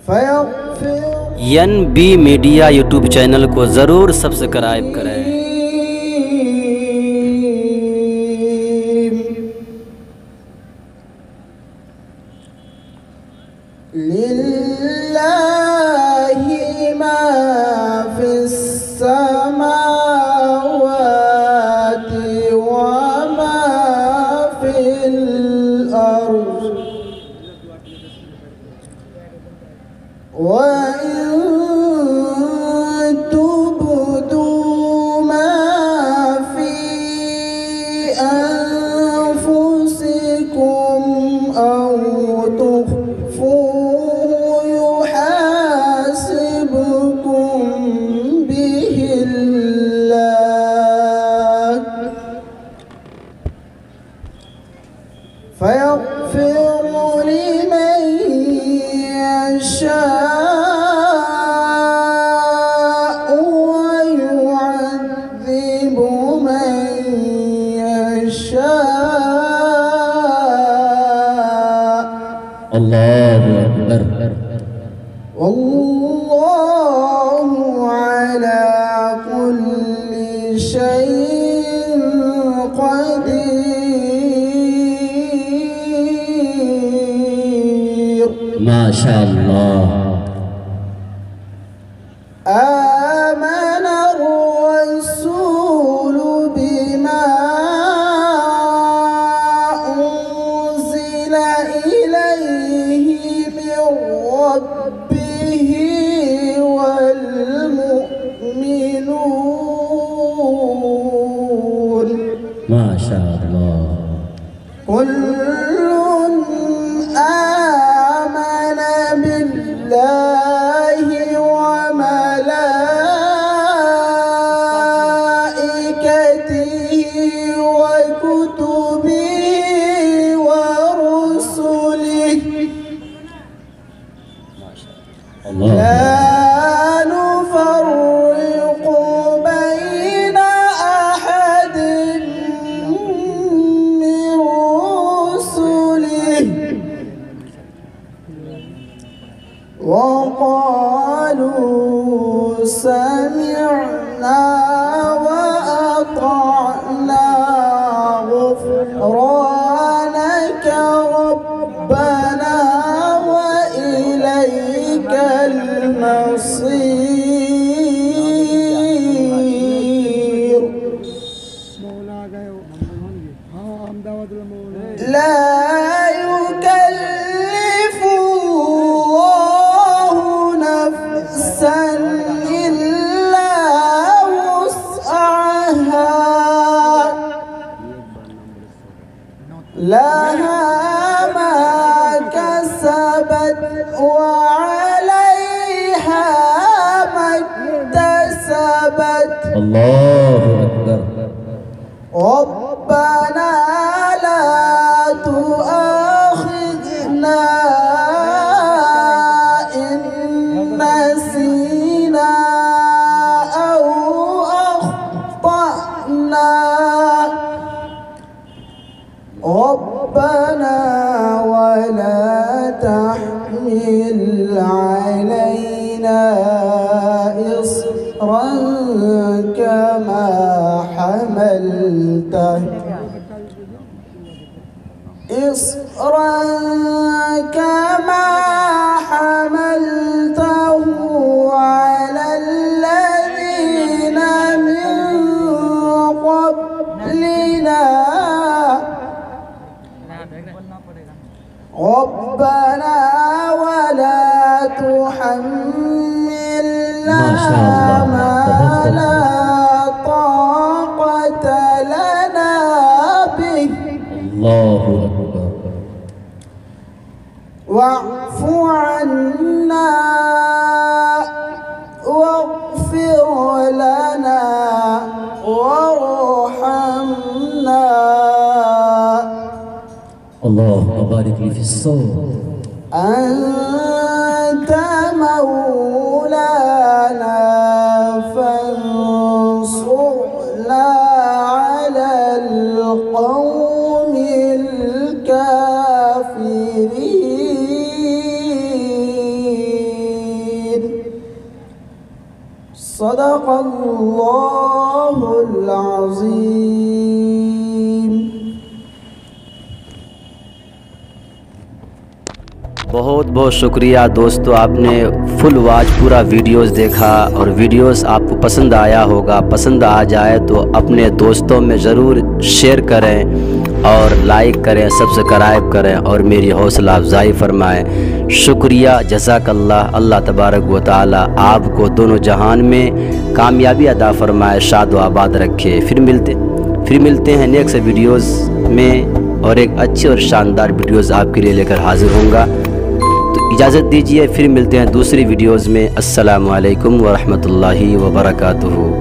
NB media YouTube channel को ज़रूर सब्सक्राइब करें। लिल्लाहि मा फिस समावाति व मा फिल अर्ज़ व इन तुब्दू मा फी अनफुसिकुम औ तुख्फूहु युहासिबकुम बिहिल्लाह फयग़फ़िरु लिमन यशाअ वयुअज़्ज़िबु मन यशाअ। अल्लाहु अकबर। वल्लाहु अला कुल्लि शैइन क़दीर। माशाअल्लाह। آمن الرسول بما أنزل إليه من ربه والمؤمنون माशाअल्लाह। كل آمن بالله وملائكته وكتبه ورسله अल्लाह। لا نفرق بين أحد من رسله وقالوا سمعنا وأطعنا غفرانك ربنا وإليك المصير لا يكلف الله نفسا إلا وسعها لها ما كسبت وعليها ما اكتسبت अल्लाहु अकबर। ربنا لا تؤاخذنا إن نسينا أو أخطأنا ربنا ولا تحمل علينا إصرا كما حملته على الذين من قبلنا ربنا ولا تحملنا ما لا طاقة لنا به अल्लाहु अकबर। واعف عنا واغفر لنا وارحمنا اللهم بارك لي في الصوت. أنت مولانا فانصرنا على القوم الكافرين. सदक़ल्लाहुल अज़ीम। बहुत बहुत शुक्रिया दोस्तों, आपने फुल वॉच पूरा वीडियोस देखा और वीडियोस आपको पसंद आया होगा। पसंद आ जाए तो अपने दोस्तों में ज़रूर शेयर करें और लाइक करें, सब्सक्राइब करें और मेरी हौसला अफजाई फरमाएं। शुक्रिया, जज़ाकल्लाह। अल्लाह तबारक व तआला आपको दोनों जहान में कामयाबी अदा फरमाए, शाद व आबाद रखे। फिर मिलते हैं नेक्स्ट वीडियोज़ में और एक अच्छी और शानदार वीडियोज़ आपके लिए लेकर हाजिर होऊंगा। तो इजाज़त दीजिए, फिर मिलते हैं दूसरी वीडियोज़ में। अस्सलामु अलैकुम व रहमतुल्लाहि व बरकातुहू।